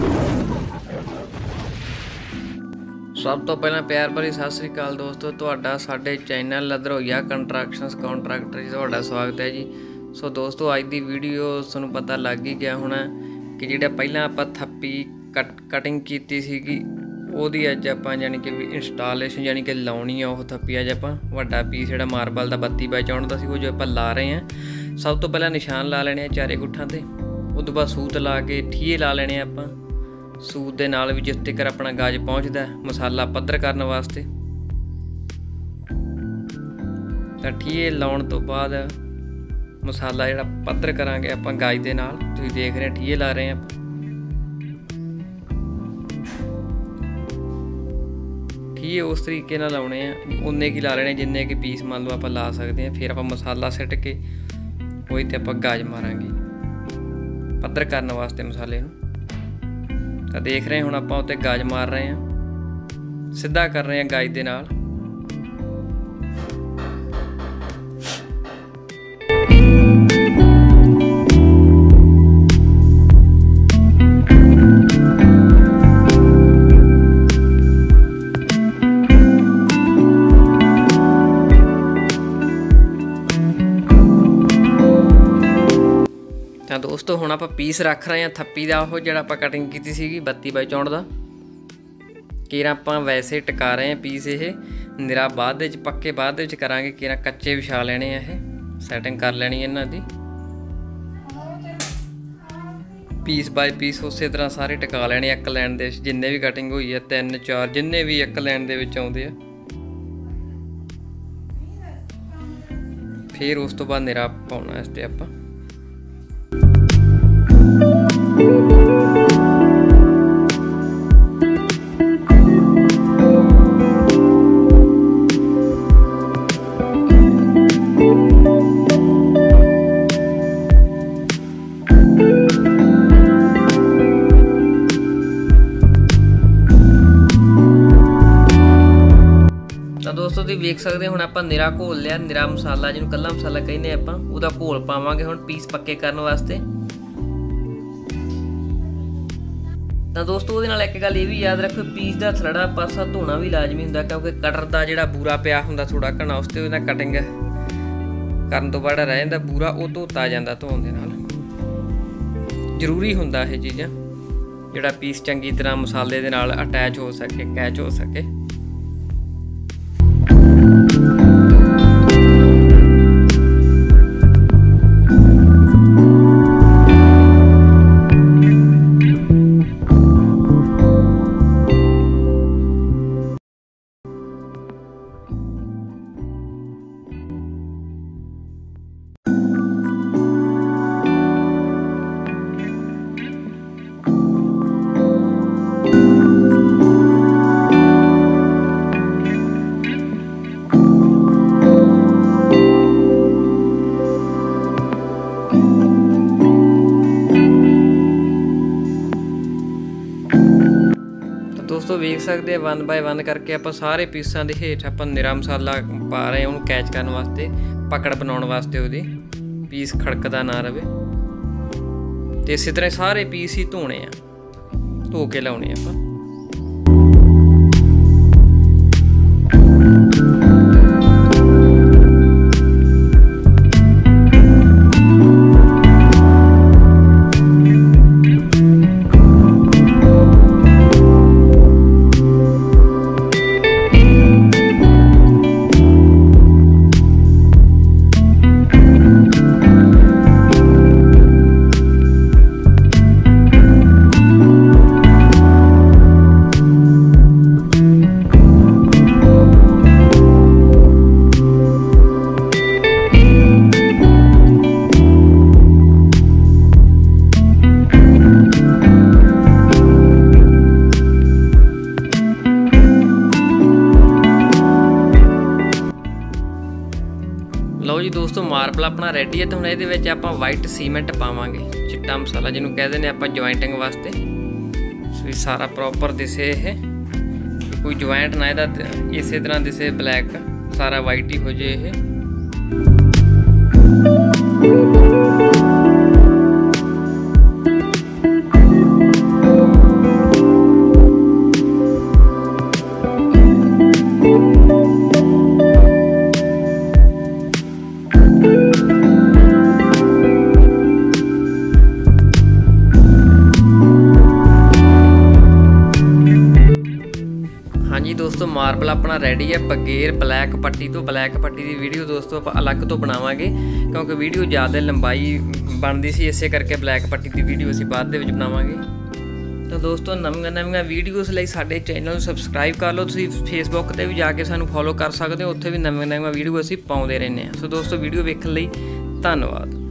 सब तो पहला प्यार भरी सत श्री अकाल दोस्तों, तुहाडा साडे चैनल लदरौया कंस्ट्रक्शनस कॉन्ट्रैक्टर तुहाडा स्वागत है जी। सो दोस्तों अज की वीडियो तुहानूं पता लग ही गया होना कि जिहड़ा पहलां आपां थप्पी कटिंग कीती सीगी ओहदी अज आपां यानी कि इंस्टालेशन यानी कि लाउणी आ ओह थप्पी अज आपां वड्डा पीस जिहड़ा मार्बल दा 32 बाई 64 दा सी वो जो आपां ला रहे हैं। सब तो पहला निशान ला लेने चारे गुट्ठां ते, उस तो बाद सूत ला के ठीए ला लेने आपां। सूत दे नाल भी जिस तक अपना गाज पहुँचता मसाला पद्धर करने वास्ते। तो ठीए लाउण तो बाद मसाला जिहड़ा पद्धर करांगे आपां गाज दे नाल। तुसीं देख रहे हैं ठीए ला रहे हैं आपां। ठीए उस तरीके नाल लाउणे आ, उन्ने की ला लेने जिन्ने कि पीस मान लो आपां ला सकते हैं। फिर आपां मसाला सिट के कोई ते आपां गाज मारांगे पद्धर करने वास्ते मसाले नूं। तो देख रहे हैं हुण आपां उत्ते गाज मार रहे हैं, सीधा कर रहे हैं गाज दे नाल। तो दोस्तों हुण आपां पीस रख रहे हैं थप्पी का वो जिहड़ा आपां कटिंग की सी 32 बाई 64 का। केरा आपां वैसे टिका रहे हैं पीस, ये निरा बाद पक्के बाद करांगे। केरा कच्चे विछा लेने ये सैटिंग कर लेनी है इन्हां दी। पीस बाय पीस उस तरह सारे टिका लेने एक लैन दे जिन्ने भी कटिंग हुई है 3 4 जिन्ने भी एक लैन दे विच आउंदे आ। फिर उस तो बाद निरा पाउणा इस ते आपां। दोस्तों तुसीं वेख सकते हुण आपां निरा घोल लिया, निरा मसाला जिन्होंने कल्ला मसाला कहने आपां उहदा घोल पावांगे हुण पीस पक्के करने वास्ते। तो दोस्तों उहदे नाल एक गल ये भी याद रखो, पीस का थलड़ा पासा धोना भी लाजमी हुंदा, क्योंकि कटर का जिहड़ा बूरा पिया हुंदा थोड़ा घना उस ते कटिंग करन तो बाद रह जांदा बूरा वो धोता जांदा धोण दे नाल। जरूरी हुंदा ये चीज़ां जिहड़ा पीस चंगी तरह मसाले दे नाल अटैच हो सके, कैच हो सके। दोस्तों वेख सकते हैं 1 बाय 1 करके आप सारे पीसा के हेठ आप निरा मसाला पा रहे हैं उन्होंने कैच करने वास्ते, पकड़ बनाने वास्ते वो पीस खड़कदा ना रहे। तो इस तरह सारे पीस ही धोने धो के लाने आप। लो जी दोस्तों मार्बल अपना रेडी है। तो हम ये आप वाइट सीमेंट पावांगे, चिट्टा मसाला जिन्होंने कहते हैं आप ज्वाइंटिंग वास्ते। सो सारा प्रॉपर दिसे है, कोई ज्वाइंट ना इस तरह दिसे ब्लैक, सारा वाइट ही हो जाए। दोस्तों मार्बल अपना रेडी है। बगैर ब्लैक पट्टी तो ब्लैक पट्टी की वीडियो दोस्तों आप अलग तो बनावांगे क्योंकि वीडियो ज़्यादा लंबाई बनती सी, इसे करके ब्लैक पट्टी की वीडियो असीं बाद दे विच बनावांगे। तो दोस्तों नवीं वीडियोज़ लई साडे चैनल सबसक्राइब कर लो। तुसीं फेसबुक ते भी जाके सानूं फॉलो कर सकते हो, उत्थे भी नवीं वीडियो असीं पाउंदे रहने। सो दोस्तों वीडियो वेखण लई धन्नवाद।